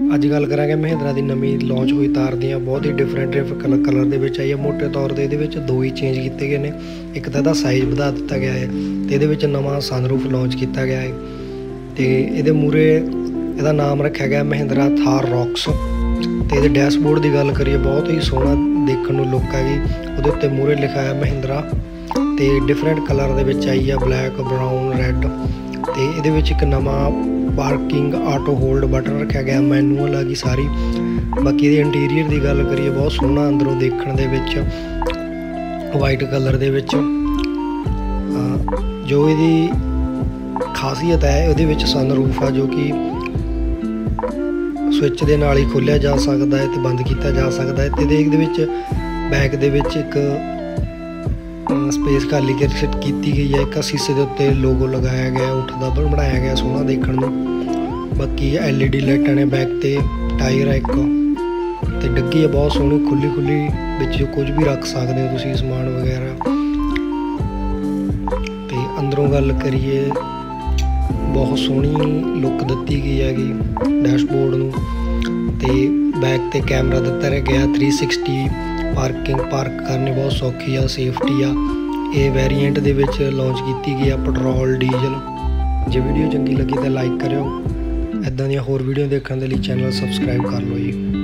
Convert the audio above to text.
ਅੱਜ ਗੱਲ ਕਰਾਂਗੇ ਮਹਿੰਦਰਾ ਦੀ ਨਵੀਂ ਲਾਂਚ ਹੋਈ ਤਾਰ ਦੀਆਂ ਬਹੁਤ ਹੀ ਡਿਫਰੈਂਟ ਕਲਰ ਦੇ ਵਿੱਚ ਆਈ ਹੈ। ਮੋਟੇ ਤੌਰ 'ਤੇ ਇਹਦੇ ਵਿੱਚ ਦੋ ਹੀ ਚੇਂਜ ਕੀਤੇ ਗਏ ਨੇ। ਇੱਕ ਤਾਂ ਇਹਦਾ ਸਾਈਜ਼ ਵਧਾ ਦਿੱਤਾ ਗਿਆ ਹੈ ਅਤੇ ਇਹਦੇ ਵਿੱਚ ਨਵਾਂ ਸਨਰੂਫ ਲਾਂਚ ਕੀਤਾ ਗਿਆ ਹੈ ਅਤੇ ਇਹਦੇ ਮੂਹਰੇ ਇਹਦਾ ਨਾਮ ਰੱਖਿਆ ਗਿਆ ਮਹਿੰਦਰਾ ਥਾਰ ਰੌਕਸ। ਅਤੇ ਇਹਦੇ ਡੈਸ਼ਬੋਰਡ ਦੀ ਗੱਲ ਕਰੀਏ ਬਹੁਤ ਹੀ ਸੋਹਣਾ ਦੇਖਣ ਨੂੰ ਲੁੱਕ ਹੈਗੀ। ਉਹਦੇ ਉੱਤੇ ਮੂਹਰੇ ਲਿਖਿਆ ਹੈ ਮਹਿੰਦਰਾ ਅਤੇ ਡਿਫਰੈਂਟ ਕਲਰ ਦੇ ਵਿੱਚ ਆਈ ਆ, ਬਲੈਕ, ਬਰਾਊਨ, ਰੈੱਡ। ਅਤੇ ਇਹਦੇ ਵਿੱਚ ਇੱਕ ਨਵਾਂ ਪਾਰਕਿੰਗ ਆਟੋ ਹੋਲਡ ਬਟਨ ਰੱਖਿਆ ਗਿਆ, ਮੈਨੂਅਲ ਆ ਗਈ ਸਾਰੀ। ਬਾਕੀ ਇਹਦੇ ਇੰਟੀਰੀਅਰ ਦੀ ਗੱਲ ਕਰੀਏ ਬਹੁਤ ਸੋਹਣਾ ਅੰਦਰੋਂ ਦੇਖਣ ਦੇ ਵਿੱਚ, ਵਾਈਟ ਕਲਰ ਦੇ ਵਿੱਚ। ਜੋ ਇਹਦੀ ਖਾਸੀਅਤ ਹੈ ਉਹਦੇ ਵਿੱਚ ਸਨਰੂਫ ਆ ਜੋ ਕਿ ਸਵਿੱਚ ਦੇ ਨਾਲ ਹੀ ਖੋਲ੍ਹਿਆ ਜਾ ਸਕਦਾ ਹੈ ਅਤੇ ਬੰਦ ਕੀਤਾ ਜਾ ਸਕਦਾ ਹੈ। ਅਤੇ ਇਹਦੇ ਵਿੱਚ ਬੈਕ ਦੇ ਵਿੱਚ ਇੱਕ ਸਪੇਸ ਖਾਲੀ ਕੀਤੀ ਗਈ ਹੈ। ਇੱਕ ਸ਼ੀਸ਼ੇ ਦੇ ਉੱਤੇ ਲੋਗੋ ਲਗਾਇਆ ਗਿਆ, ਉੱਠਦਾ ਬਣਾਇਆ ਗਿਆ ਸੋਹਣਾ ਦੇਖਣ ਨੂੰ। ਬਾਕੀ LED ਲਾਈਟਾਂ ਨੇ ਬੈਕ 'ਤੇ, ਟਾਇਰ ਹੈ ਇੱਕ ਅਤੇ ਡੱਗੀ ਹੈ ਬਹੁਤ ਸੋਹਣੀ ਖੁੱਲ੍ਹੀ ਵਿੱਚ ਕੁਝ ਵੀ ਰੱਖ ਸਕਦੇ ਹੋ ਤੁਸੀਂ ਸਮਾਨ ਵਗੈਰਾ। ਅਤੇ ਅੰਦਰੋਂ ਗੱਲ ਕਰੀਏ ਬਹੁਤ ਸੋਹਣੀ ਲੁੱਕ ਦਿੱਤੀ ਗਈ ਹੈਗੀ ਡੈਸ਼ਬੋਰਡ ਨੂੰ। ਅਤੇ ਬੈਕ 'ਤੇ ਕੈਮਰਾ ਦਿੱਤਾ ਗਿਆ 360। ਪਾਰਕ ਕਰਨੀ ਬਹੁਤ ਸੌਖੀ ਆ, ਸੇਫਟੀ ਆ। ਇਹ ਵੇਰੀਐਂਟ ਦੇ ਵਿੱਚ ਲਾਂਚ ਕੀਤੀ ਗਈ ਆ, ਪੈਟਰੋਲ, ਡੀਜ਼ਲ। ਜੇ ਵੀਡੀਓ ਚੰਗੀ ਲੱਗੀ ਤਾਂ ਲਾਈਕ ਕਰਿਓ। ਇੱਦਾਂ ਦੀਆਂ ਹੋਰ ਵੀਡੀਓ ਦੇਖਣ ਦੇ ਲਈ ਚੈਨਲ ਸਬਸਕ੍ਰਾਈਬ ਕਰ ਲਓ ਜੀ।